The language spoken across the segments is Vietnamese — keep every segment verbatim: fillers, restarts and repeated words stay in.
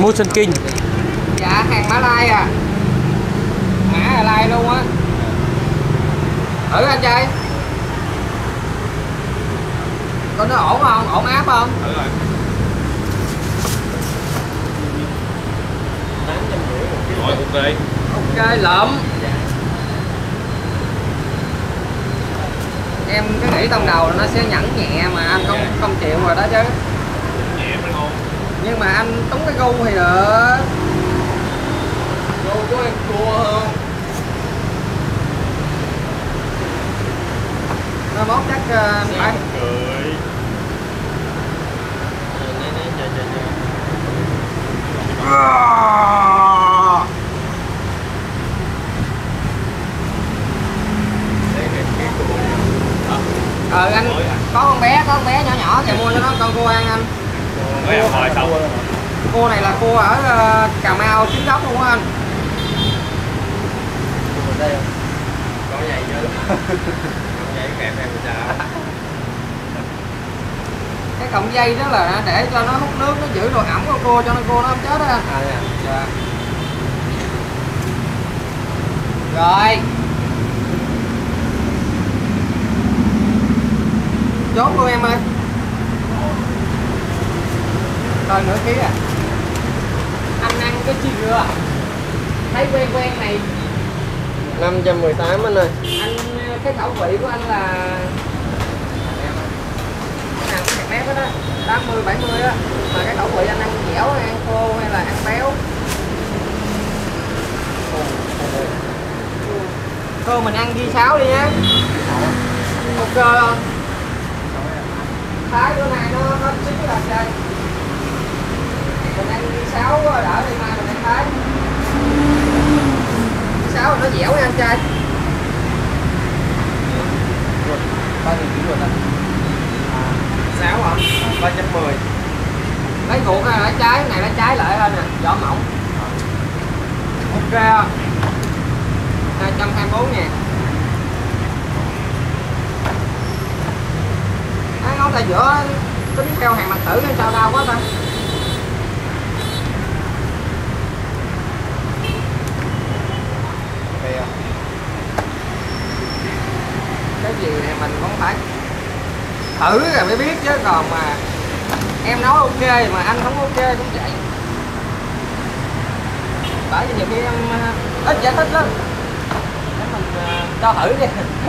mua Sun King. Dạ hàng Mã Lai à. Mã Mã Lai luôn á. Thử anh trai. Coi nó ổn không? Ổn áp không? Thử rồi. Rồi ok. Ok lượm. Em cứ nghĩ trong đầu là nó sẽ nhẫn nhẹ mà anh không không chịu rồi đó chứ. Nhẹ mới ngon. Nhưng mà anh túng cái gu thì được. Gu của em cua hơn. Nó mốt chắc uh, phải cười. Ờ anh có con bé, có con bé nhỏ nhỏ kìa, mua cho nó con cua ăn anh. Mới ăn hồi xong. Cua này là cua ở uh, Cà Mau chính gốc luôn á anh. Có vậy chứ. Con vậy kẹp em sao? Cái cọng dây đó là để cho nó hút nước, nó giữ độ ẩm của cua cho nó cua nó không chết đó anh. À, dạ. Dạ. Rồi. Chốt luôn em ơi. Rồi nửa ký à. Anh ăn cái chi rửa. Thấy quen quen này. năm trăm mười tám anh ơi. Anh cái khẩu vị của anh là ăn cái mép đó, đó tám mươi bảy mươi á, mà cái khẩu vị anh ăn dẻo hay ăn khô hay là ăn béo? Cô mình ăn ghi sáu đi nhé. Ok không? Thái bữa nay nó nó xíu là chơi. Mình ăn ghi sáu đỡ đi, mai mình ăn thái. Ghi sáu nó dẻo nha anh trai. Bao nhiêu ký rồi anh? Sáu hả? ba trăm mười. Lấy ruột hay là lấy trái? Cái này lấy trái lại lên nè, vỏ mỏng. Ok không? hai trăm hai mươi bốn ngàn. Á, ngón tay giữa tính theo hàng mặt tử hay sao đau quá ta? Cái gì này mình cũng phải thử rồi mới biết chứ, còn mà em nói ok mà anh không ok cũng vậy. Bởi vì nhiều khi em ít giải thích lắm, để mình uh, cho thử đi.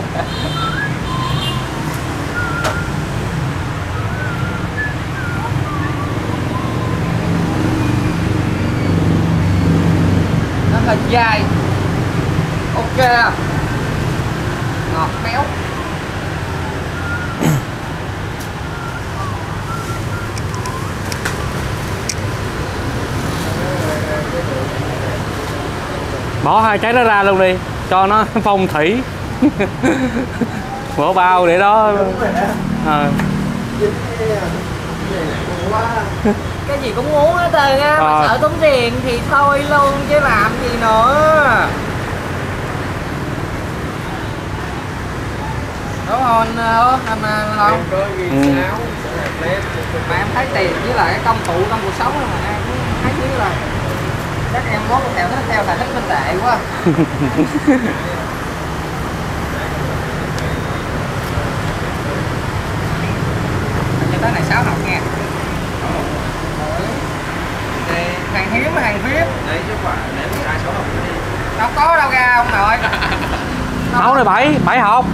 Nó hơi dai. Ok, ngọt béo. Bỏ hai trái nó ra luôn đi cho nó phong thủy. Bỏ bao để đó à. Cái gì cũng muốn hết trơn á, mà à. sợ tốn tiền thì thôi luôn chứ làm gì nữa. Đúng không anh ơi, anh anh Long? Có ghi Ừ. sáu. Mà em thấy tiền với lại cái công cụ trong cuộc sống mà em cũng thấy chứ là chắc em mốt theo thích theo là thích minh tệ quá. Cho tới này sáu học nha. Thì hàng hiếm hàng hiếm. Đấy chứ quả để mình sai số học đi. Đâu có đâu ra ông nội. Sáu này bảy, bảy hộp.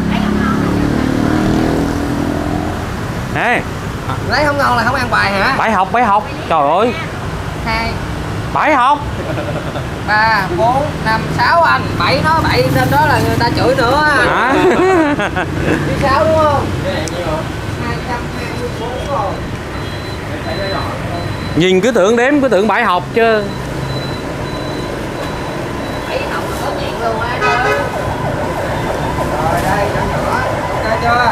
Nè. Lấy không ngon là không ăn bài hả? Bảy hộp, bảy hộp. Trời ơi. Hai, Bảy hộp. ba, bốn, năm, sáu anh. Bảy nói bảy trên đó là người ta chửi nữa. Hả? Đi sáu đúng không? Cái này nhiêu không? hai trăm hai mươi bốn rồi. Nhìn cứ tưởng đếm cứ tưởng bảy hộp chứ. Bảy hộp là có chuyện luôn á chứ. Rồi đây nhỏ nhỏ. Ok chưa?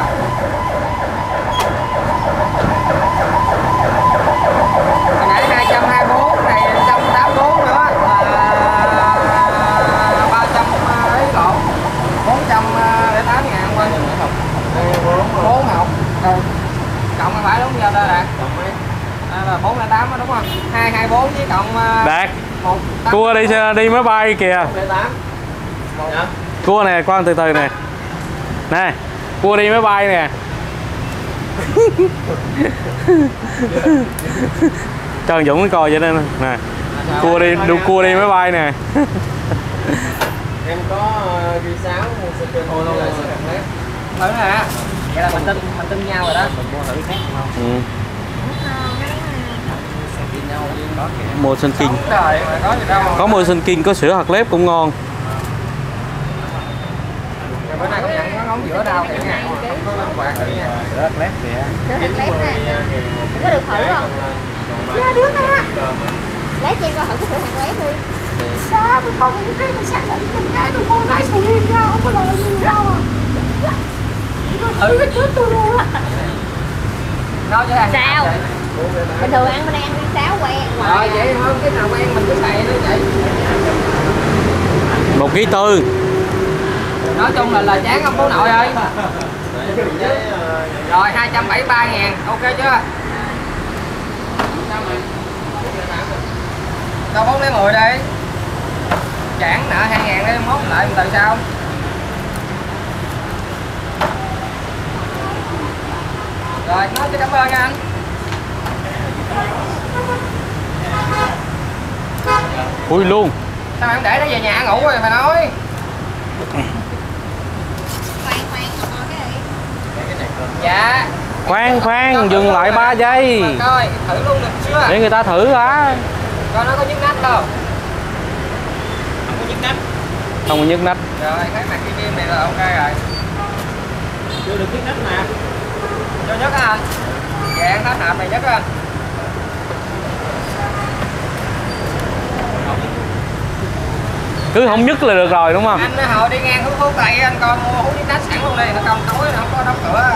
Hồi nãy hai trăm hai mươi bốn này một trăm tám mươi bốn nữa là ba trăm ấy lộn bốn trăm lẻ tám ngàn quên. bốn hộp. Ừ. Cộng phải đúng giờ đây nè. À, là bốn lẻ tám đúng không? hai hai bốn với cộng uh, Đạt một cua đi đi máy bay kìa. một lẻ tám. Dạ. Cua nè, khoan từ từ nè. Nè, cua đi máy bay nè. Cho Dũng nó coi vậy đó nè. Cua đi, đu cua đi máy bay nè. Em có ghi sáu một sơ kênh thôi luôn. Thử nè. Vậy là mình tin mình tin nhau rồi đó. Mình mua thử khác không? Ừ. Tin nhau đó kìa. Mua Sun King. Trời mà có gì đâu. Có mua Sun King có sữa hạt lép cũng ngon. Bữa nay công nhận nó ngóng giữa đau thiệt nha. Không có làm quạt thử nha. Sữa hạt lép kìa. Sữa hạt lép nè. Có được thử không? Dạ được á. Lấy cho em coi thử cái sữa hạt lép đi. Sao tôi không thấy mình xác định mình cái tôi mua cái sữa riêng ra không có lời gì đâu à. Thử cái trước tôi luôn á. Nói cho ăn. Sao? Bình thường ăn bên đây ăn cháo quen. Rồi vậy không, cái nào quen mình cứ xài nó vậy. Một ký tư. Nói chung là là chán không bố nội ơi. Rồi hai trăm bảy mươi ba ngàn, ok chưa? Đâu bốn lấy mười đi. Chán nợ hai ngàn đi, mốt lại từ sau. Rồi, nói cho cảm ơn nha anh. Ui luôn. Sao em để nó về nhà ngủ rồi mà nói. Khoan khoan không có cái gì. Dạ. Khoan khoan, dừng lại ba giây. Coi, thử luôn được chưa? Để người ta thử á. Coi nó có nhức nách không? Không có nhức nách. Không có nhức nách. Rồi, cái mặt cái kim này là ok rồi. Chưa được nhức nách mà. Cho nhức á anh. Dạ, hết hộp này nhức á anh. Cứ không nhức là được rồi đúng không? Anh hồi đi ngang hút thuốc tây anh coi mua hút nhức nách sẵn luôn đi, nó còn tối nó không có đóng cửa.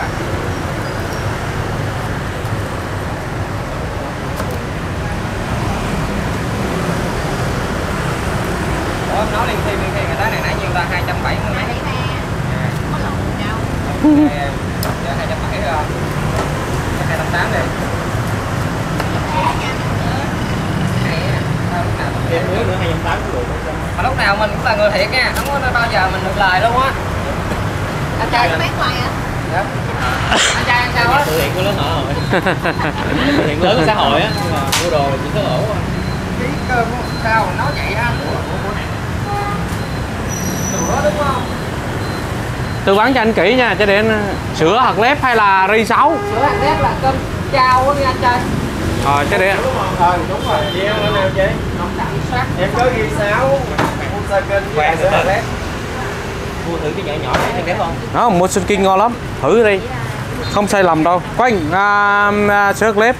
Ủa em nói liên thiên liên thiên người ta này nãy nhiêu ta hai trăm bảy mươi mấy. Có lộn đâu. Dạ hai trăm bảy mươi rồi. hai trăm tám đi. Em nữa nữa hai trăm tám mươi. Mà lúc nào mình cũng là người thiệt nha, không có bao giờ mình được lời luôn á. Anh trai Bán hoài à? dạ. Anh trai ăn sao á? Từ thiện của lớn họ rồi. Từ thiện lớn của xã hội á, nhưng mà mua đồ chỉ có ổ. Ký cơm sao mà nói vậy anh? Sữa đúng không? Tư vấn cho anh kỹ nha, cho đến sữa hạt lép hay là ri sáu. Sữa hạt lép là cơm chao á nha anh trai. Rồi cái đấy. Ờ đúng rồi. Chị em ở nào chị? Nông đậm sắc. Em có ghi sáu mua sa kênh với sữa hạt lép. Mua thử cái nhỏ nhỏ này đẹp không? Đó, mua Sun King ngon lắm. Thử đi. Không sai lầm đâu. Quanh à, à, sữa hạt lép.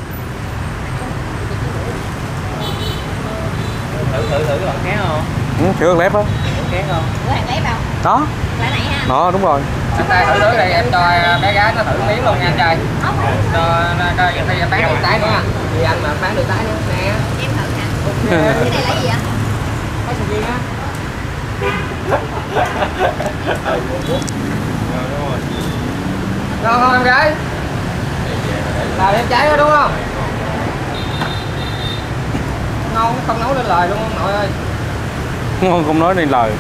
Thử thử thử bạn khác không? Ừ, sữa hạt lép á. Khác không? Sữa hạt lép đâu? Đó. Lại này ha. Đó đúng rồi. Anh trai thử thử đây em cho bé gái nó thử miếng luôn nha anh trai. Cho nó coi khi em bán được tái nữa anh. Vì anh mà bán được tái nữa nè. Em thử nè. Cái này là gì ạ? Cái sầu riêng á. Ngon không em gái? Là em trái đó đúng không? Ngon không nấu lên lời luôn ông nội ơi. Ngon không nói nên lời.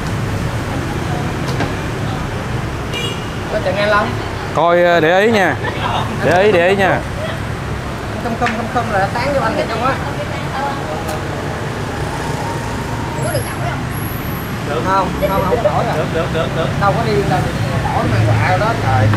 Có chừng nghe lắm. Coi để ý nha. Để ý để ý nha. Không không không không là tán cho anh này chung á. Có được nổi không? Được không? Không không nổi rồi. Được được được được. Đâu có điên đâu, nổi mang quạ đó trời.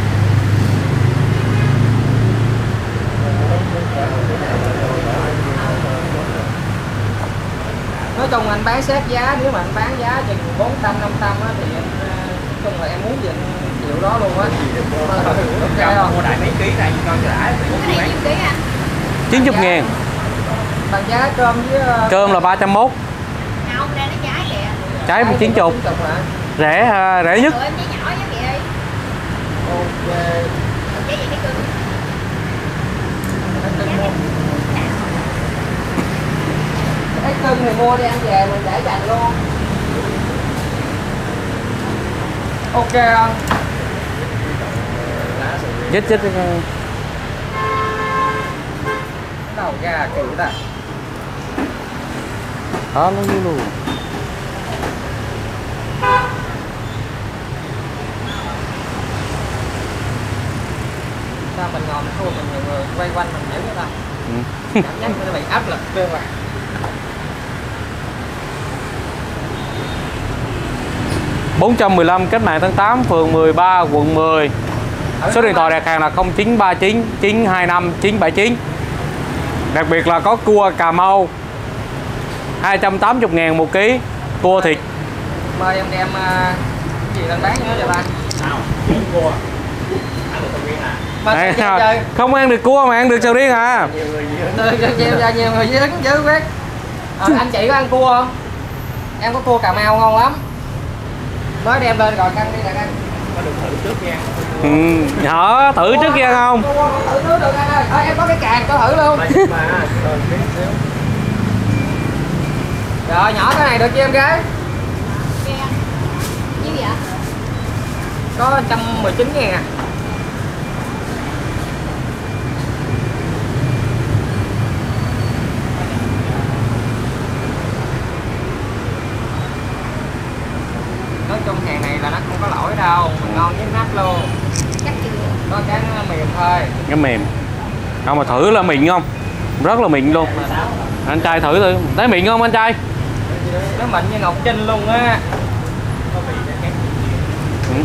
Nói chung anh bán sát giá, nếu mà anh bán giá chừng bốn trăm năm trăm á thì anh nói chung là em muốn gì anh chịu đó luôn á. Ok không? Mua đại mấy ký này coi cho đã. Cái này nhiêu ký anh? chín mươi ngàn. Bằng giá cơm với Cơm là ba trăm mốt. Không, đây nó trái kìa. Trái chín mươi. Rẻ à, rẻ nhất. Tụi em trái nhỏ giống vậy đi. Ok. Trái gì cái cưng. Cái cưng thì mua đi ăn về mình để dành luôn. Ok không? Chết chết. ra kiểu ta. Đó nó như luôn. Sao mình ngồi mình thua mình nhiều người quay quanh mình dữ vậy ta. Ừ. Cảm giác nó bị áp lực bên ngoài. bốn trăm mười lăm Cách mạng tháng tám, phường mười ba, quận mười. Số điện thoại đặt hàng là không chín ba chín chín hai năm chín bảy chín. Đặc biệt là có cua Cà Mau hai trăm tám mươi ngàn một ký, cua thịt. Mời em đem uh, cái gì lên bán nữa cho ta. Sao? Cua. Ăn được nguyên à? Mà Đây, chơi, chơi. không ăn được cua mà ăn được sầu riêng à. Nhiều người gì Từ nhiều ra nhiều người dính chứ quét. À, anh chị có ăn cua không? Em có cua Cà Mau ngon lắm. Mới đem lên rồi căng đi là căng. có được thử trước nha. Ừ, hả? Thử trước kia không? Thử trước được anh ơi. Ờ, em có cái càng cho thử luôn. Mà rồi tí xíu. Rồi nhỏ cái này được chưa em gái? Nhiêu vậy? Có một trăm mười chín ngàn à. Nói chung hàng này là nó không có lỗi đâu, ngon với nát luôn. Chắc chưa? Có cái nó mềm thôi. Cái mềm. Không mà thử là mịn không? Rất là mịn luôn. Anh trai thử thử. Thấy mịn không anh trai? Nó mịn như ngọc trinh luôn á. Ừ.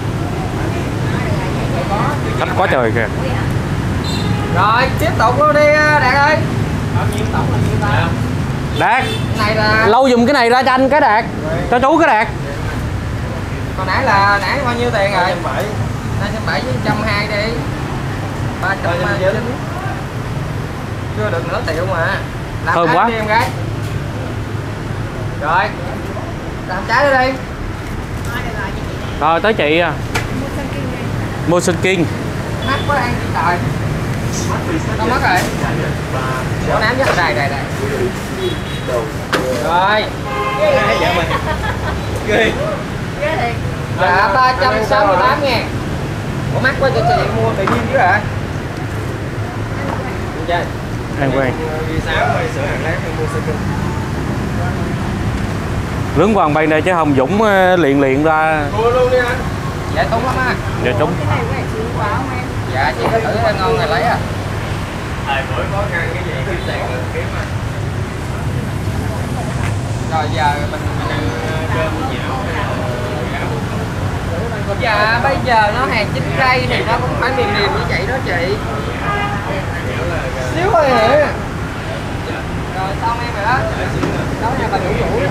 Khách quá trời kìa. Rồi tiếp tục luôn đi Đạt ơi. Bao nhiêu tổng là nhiêu ta? Đạt, Cái này là lâu dùm cái này ra cho anh cái Đạt. Cho chú cái Đạt. còn nãy là nãy bao nhiêu tiền rồi? hai trăm bảy với một trăm hai đi. ba trăm chín. Chưa được nửa triệu mà. Làm Thơm trái quá. đi em gái. Rồi. Làm trái đi đi. Rồi tới chị à. Motion King. Mắc quá ăn chị trời. Đâu mất rồi. Chỗ nám nhất đây đây đây. Rồi. Ghê. Dạ ba trăm sáu mươi tám ngàn. Ủa mắc quá cho chị mua tự nhiên chứ hả? Chơi. Ăn quen. Đi sáu rồi sữa hàng lát mua sữa kinh. Lướng hoàng bay đây chứ Hồng Dũng uh, liền liền ra. Mua luôn đi anh. Dạ đúng lắm á. Dạ trúng. Dạ chị có thử ăn ngon rồi lấy à. Thời buổi khó khăn cái gì kiếm tiền là kiếm mà. Rồi giờ mình mình ăn Cơm nhão. dạ bây giờ nó hàng chín cây thì nó cũng phải mềm mềm như vậy đó chị. Xíu thôi hả? Rồi xong em rồi đó. Đó nha bà đủ đủ.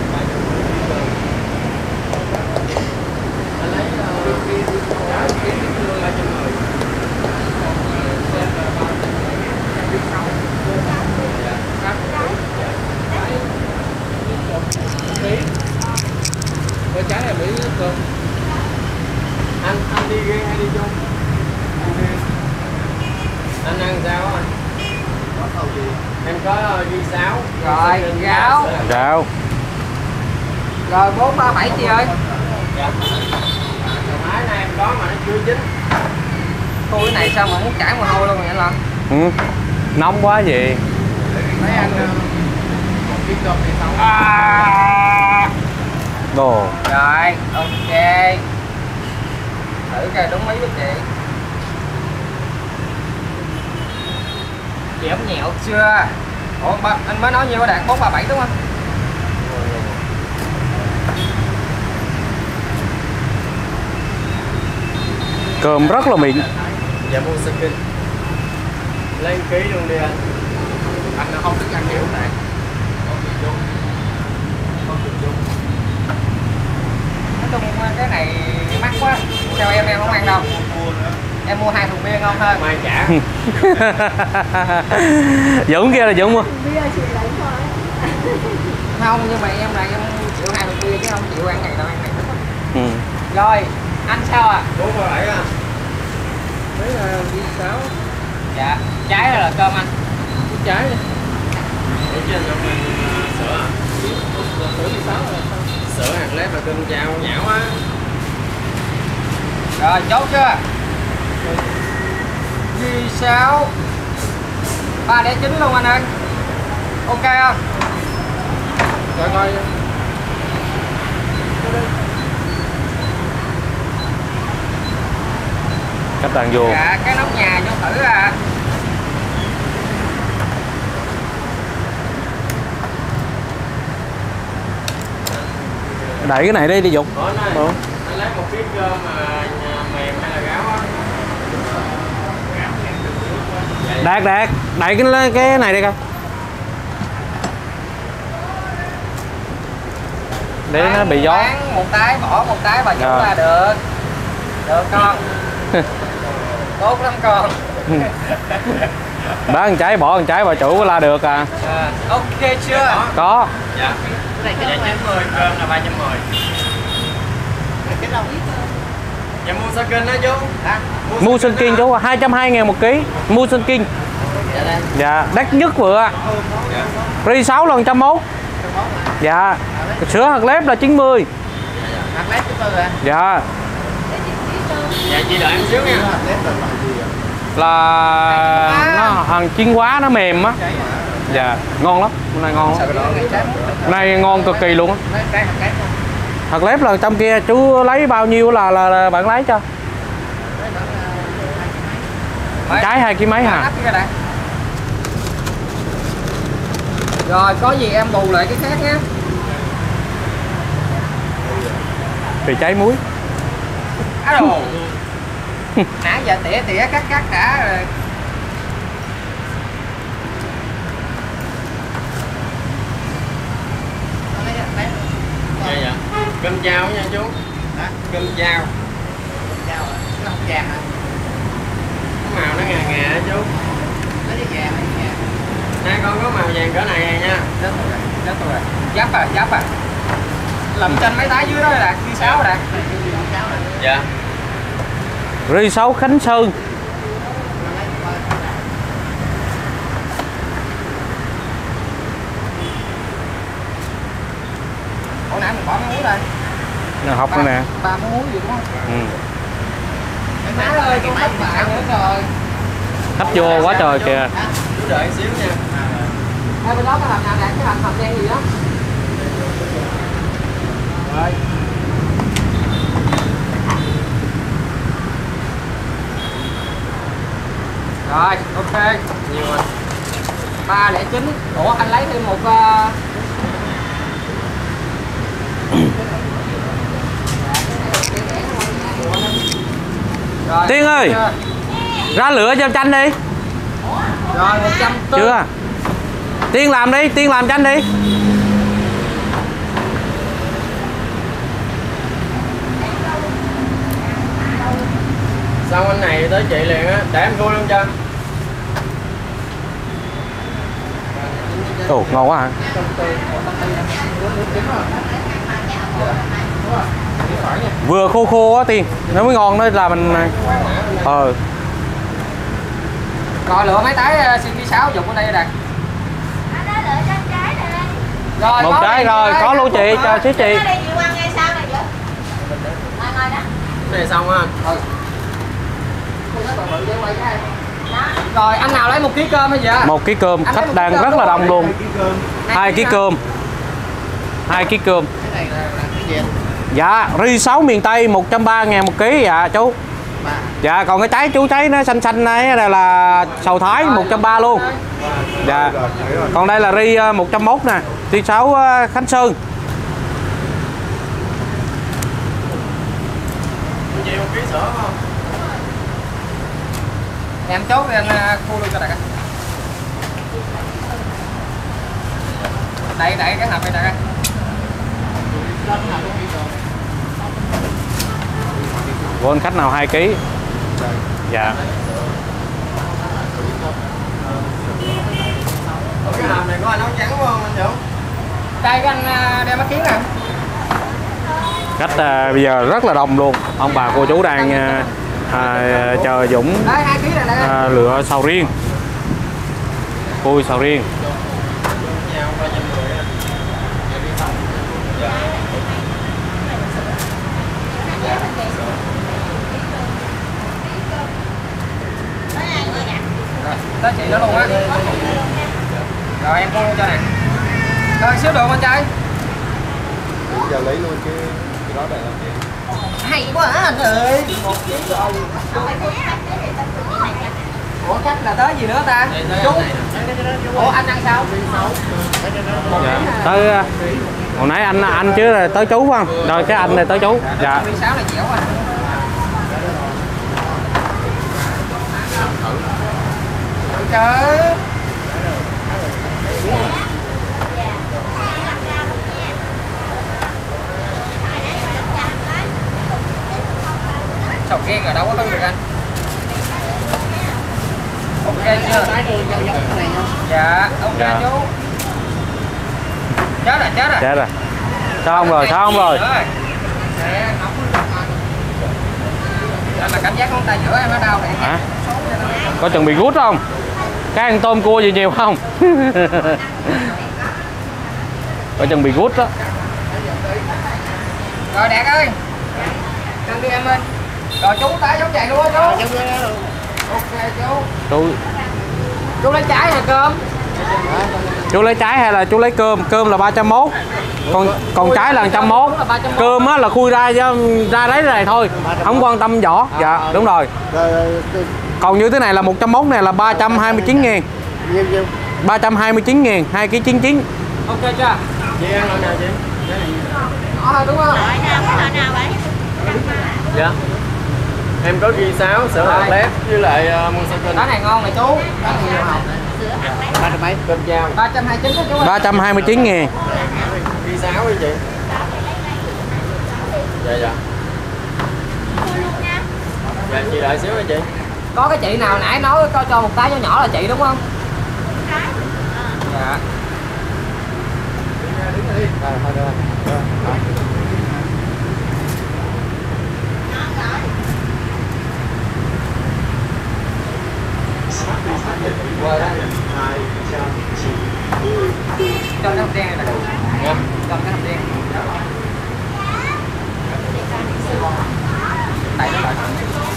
Có trái là Mỹ cơm. Anh anh đi riêng hay đi chung? Anh ăn sao anh? Có tàu gì? Em có ghi sáo. Rồi gáo. Rau. Rồi bốn ba bảy chị ơi. Dạ. Cái máy này em có mà nó chưa chín. Tôi cái này sao mà muốn chảy mồ hôi luôn vậy lần. Ừ. Nóng quá gì. Mấy anh Một cái cơm này xong. à. Đồ. Rồi ok. Thử coi đúng mấy với chị. Chị ống nhẹo chưa? Ủa ba, anh mới nói nhiêu có đạt bốn ba bảy đúng không? Cơm rất là mịn. Dạ mua skin. Lấy ký luôn đi anh. Anh không thích ăn kiểu này. Không được chung. Không được chung. Nói chung cái này mắc quá. Theo em em không ăn đâu. Em mua hai thùng bia ngon hơn. Mai trả. Dũng kia là Dũng mua. Không nhưng mà em là em chịu hai thùng bia chứ không chịu ăn này đâu ăn này. Ừ. Rồi anh sao à? bốn ba bảy à? Mấy là đi sáu. Dạ trái là cơm anh. Trái đi. Để trên là mình sữa à? Sữa đi sáu rồi. Sữa hạt lép là cơm chao nhão á. Rồi chốt chưa? Ghi sáu ba để chín luôn anh ơi. Ok không? Rồi coi. Cách đang vô. Dạ cái nóc nhà vô thử à. Đẩy cái này đi đi Dục. Ủa này, Ừ. anh lấy một ký cơm mà mềm hay là gáo á? Đạt Đạt đẩy cái cái này đi coi. Để nó bị gió. Bán một cái bỏ một cái bà chủ Rồi. là được. Được con. Tốt lắm con. Bán một trái bỏ một trái bà chủ la được à. À, ok chưa? Có. Dạ. Dạ chín mươi, cơm là ba trăm mười. Dạ mua sơ kinh đó chú. À, Mua sinh kinh chú hai trăm hai mươi ngàn một ký. Mua sinh kinh. Dạ đắt nhất vừa. Ri sáu lần một trăm mốt. Dạ. Sữa hạt lép là chín mươi. Hạt lép chín mươi à? Dạ. dạ chị đợi em xíu nha. Là nó hàng chiên quá nó mềm á. Dạ ngon lắm. Hôm nay ngon lắm. Hôm nay ngon cực kỳ luôn á. Hạt lép là trong kia chú lấy bao nhiêu là là, là bạn lấy cho. Trái hai ký mấy hả? Rồi có gì em bù lại cái khác nhé. Thì trái muối. Á đồ. Nãy giờ tỉa tỉa cắt cắt cả rồi. Dạ dạ. Cơm chao nha chú. Hả? Cơm chao. Cơm chao à? Nó không vàng hả? Cái màu nó ngà ngà á chú. Nó đi vàng hay vàng? Hai con có màu vàng cỡ này này nha. Chết rồi, chết rồi. Giáp à, giáp à. Làm trên mấy tái dưới đó Đạt, Ri sáu Đạt. Dạ. Ri sáu Khánh Sơn. Hồi nãy mình bỏ cái muối đây. Nè học nữa nè. Ba cái muối gì đúng không? Ừ. Má ơi, con thất bại nữa rồi. Khách vô quá trời kìa. Chú đợi xíu nha. Ở bên đó có làm nào Đạt, cái làm hộp đen gì đó. Rồi. Rồi, ok. Nhiều anh. ba lẻ chín. Ủa anh lấy thêm một uh... Rồi, Tiên ơi. chưa? Ra lửa cho chanh đi. Rồi một trăm tư. Chưa. Tiên làm đi, Tiên làm chanh đi. Xong anh này tới chị liền á, để em khui luôn cho. Ồ ngon quá hả? Vừa khô khô á Tiên, nó mới ngon đó là mình. Ờ. Rồi lựa mấy tái xê pê sáu dùng ở đây Đạt. Rồi, Một trái rồi, có luôn chị, cho xíu chị. Cái này xong á. Ừ. Rồi anh nào lấy một ký cơm hay gì ạ? Một ký cơm, Anh lấy khách một đang ký cơm rất là luôn. đông luôn. Hai ký cơm. Hai ký cơm. Cái này là cái gì? Dạ, Ri sáu miền Tây một trăm ba ngàn một ký dạ chú. Dạ, còn cái trái chú trái nó xanh xanh này là, là sầu thái một trăm ba luôn. Dạ. Còn đây là Ri một trăm mốt nè, Ri sáu Khánh Sơn. Chị một ký sữa không? Em chốt thì anh khu luôn cho Đạt. Đẩy đẩy cái hộp này Đạt. Quên khách nào hai ký. Dạ. Ở cái hộp này có ai nấu trắng không anh Dũng? Đây cái anh đem mắt kiến nè. Khách à, bây giờ rất là đông luôn. Ông bà cô chú đang à, à, chờ Dũng Đây hai ký này đây. à, lựa sầu riêng. Khui sầu riêng. Nhau ba trăm mười á. tới chị đó luôn á. Rồi em mua luôn cho nè. Rồi xíu được anh trai. Giờ lấy luôn cái cái đó để làm gì? Hay quá hả anh ơi. Ủa khách là tới gì nữa ta? Chú. Ủa anh ăn sao? Dạ. Tới hồi nãy anh anh chứ là tới chú phải không? Rồi cái anh này tới chú. Dạ. sáu là dẻo à. Trời. Sầu riêng ở đâu có thứ được anh? Ok chưa? Dạ, ok Dạ. chú. Chết rồi, chết rồi. Chết rồi. Xong rồi, xong rồi. Anh là cảm giác con tay giữa em nó đau này. Hả? Có chuẩn bị gút không? Cái ăn tôm cua gì nhiều không? Có chuẩn bị gút đó. Rồi Đạt ơi. Cân đi em ơi. Rồi chú tái giống vậy luôn á chú. Ok chú. Chú Chú lấy trái hay cơm? chú lấy trái hay là chú lấy cơm? Cơm là ba trăm mốt. Còn còn trái là một trăm mốt. Cơm á là khui ra ra đấy này thôi. Không quan tâm vỏ. Dạ, đúng rồi. Còn như thế này là một trăm mốt này là ba trăm hai mươi chín ngàn. ba trăm hai mươi chín ngàn, hai ký chín chín. Ok chưa? Chị ăn lần nào chị? Đó thôi đúng không? Dạ. Em có ghi sáo, sữa hạt lép với lại uh, mua sữa kinh. Đó này ngon này chú. Đó này nhiều không? Ba trăm mấy? Cơm dao. ba trăm hai mươi chín đó chú ơi. ba trăm hai mươi chín ngàn. Ghi sáo đi chị. Dạ dạ. Dạ chị đợi xíu đi chị. Có cái chị nào nãy nói có cho một cái nhỏ nhỏ là chị đúng không? Dạ. Rồi, thôi được rồi. Qua đây. Cho cái hộp đen này là được. Dạ. Cho cái hộp đen. Tại nó lại.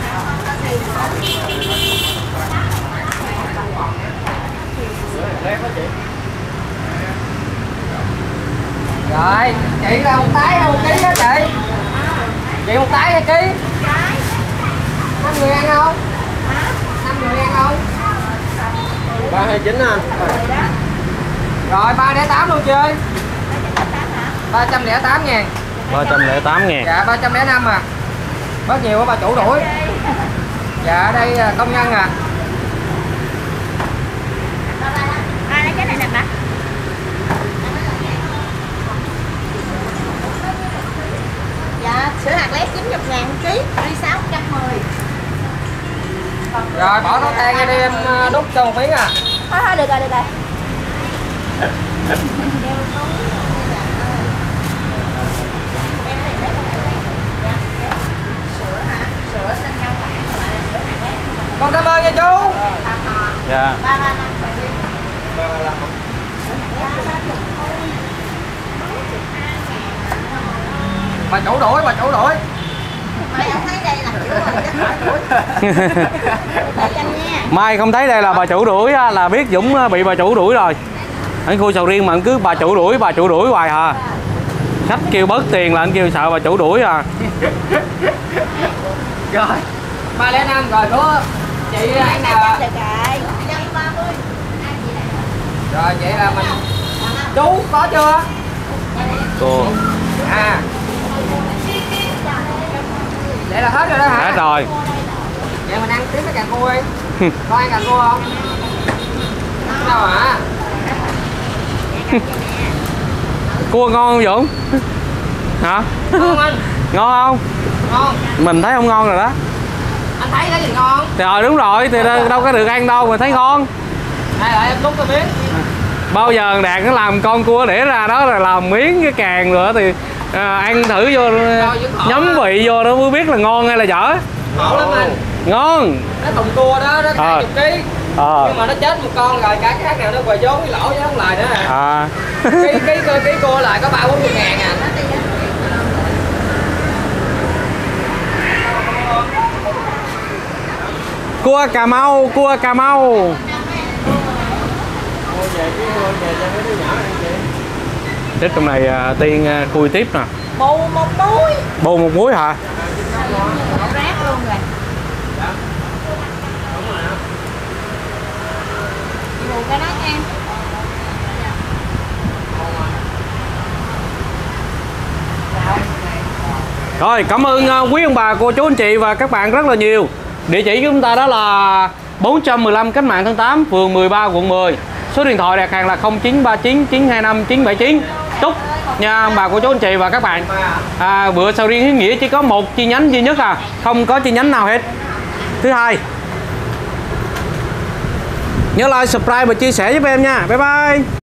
Rồi, chị là một tái hay một ký đó chị? Chị một tái hay ký? Năm người ăn không? Năm người ăn không? ba hai chín anh. Rồi ba lẻ tám luôn chơi. ba trăm lẻ tám ngàn. ba trăm lẻ tám ngàn. Dạ ba trăm lẻ năm à. Bớt nhiều quá bà chủ đuổi. Dạ đây công nhân à. À, lấy cái này nè bà. Dạ, sữa hạt lép chín mươi ngàn ký, ly sáu trăm mười. Rồi bỏ nó tan ra đi em đút cho một miếng à. Thôi thôi được rồi, được rồi. Con cảm ơn nha chú. Dạ. Bà chủ đuổi, bà chủ đuổi. Mai không thấy đây là chủ rồi, chắc phải đuổi. Bà Chanh nha. Mai không thấy đây là bà chủ đuổi á, là biết Dũng bị bà chủ đuổi rồi. Anh khu sầu riêng mà anh cứ bà chủ đuổi, bà chủ đuổi hoài à. Khách kêu bớt tiền là anh kêu sợ bà chủ đuổi à. Rồi ba lẻ năm rồi có chị ăn nào ạ? Được rồi. Rồi vậy là mình chú có chưa? Cô. À. Vậy là hết rồi đó hả? Hết rồi. Vậy mình ăn tiếp cái càng cua đi. Có ăn càng cua không? Đâu hả? Cua ngon không Dũng? Hả? Ngon anh. Ngon không? Ngon. Mình thấy không ngon rồi đó. Anh thấy cái gì ngon? Thì ờ đúng rồi, thì đâu có được ăn đâu mà thấy ngon. Đây lại em đút tôi biết. Bao giờ Đạt nó làm con cua để ra đó rồi làm miếng cái càng nữa thì à, ăn thử vô nhấm vị vô nó mới biết là ngon hay là dở. Ngọt lắm anh. Ngon. Cái thùng cua đó nó hai mươi ký. Ờ. Nhưng mà nó chết một con rồi cả cái khác nào nó quầy vốn cái lỗ chứ không lời nữa à. À. Ký ký ký cua lại có ba bốn mươi ngàn à. Cua Cà Mau, cua Cà Mau. về cái về cho mấy đứa nhỏ này chị. Chết trong này à, Tiên à, khui tiếp nè. Bù một muối. Bù một muối hả? Một rác luôn rồi. Bù cái đó nha. Rồi, cảm ơn uh, quý ông bà, cô chú anh chị và các bạn rất là nhiều. Địa chỉ của chúng ta đó là bốn trăm mười lăm Cách Mạng tháng tám, phường mười ba, quận mười. Số điện thoại đặt hàng là không chín ba chín chín hai năm chín bảy chín. Chúc nha ông bà, cô chú anh chị và các bạn. À, bữa sầu riêng Hiếu Nghĩa chỉ có một chi nhánh duy nhất à, không có chi nhánh nào hết. Thứ hai, nhớ like, subscribe và chia sẻ giúp em nha. Bye bye.